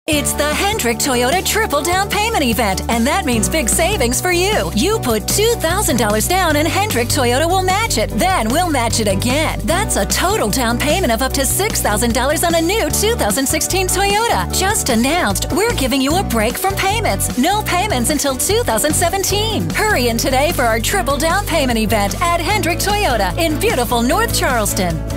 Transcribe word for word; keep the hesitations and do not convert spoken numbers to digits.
It's the Hendrick Toyota Triple Down Payment Event, and that means big savings for you. You put two thousand dollars down and Hendrick Toyota will match it. Then we'll match it again. That's a total down payment of up to six thousand dollars on a new two thousand sixteen Toyota. Just announced, we're giving you a break from payments. No payments until two thousand seventeen. Hurry in today for our Triple Down Payment Event at Hendrick Toyota in beautiful North Charleston.